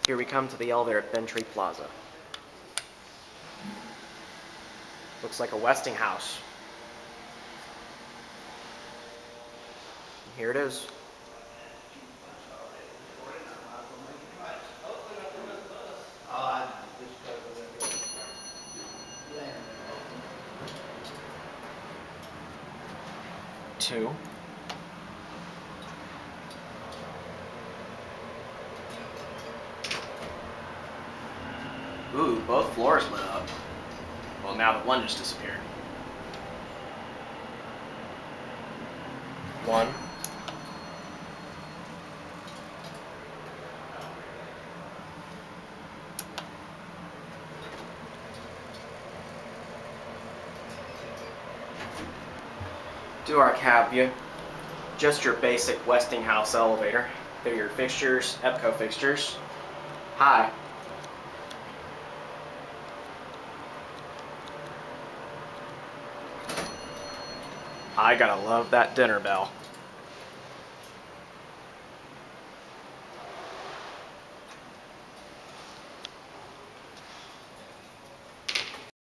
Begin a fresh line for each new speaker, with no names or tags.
Here we come to the elevator at Bentry Plaza. Looks like a Westinghouse. Here it is. Two. Ooh, both floors lit up. Well, now the one just disappeared. One. To our cab view. Just your basic Westinghouse elevator. They're your fixtures, EPCO fixtures. Hi. I gotta love that dinner bell.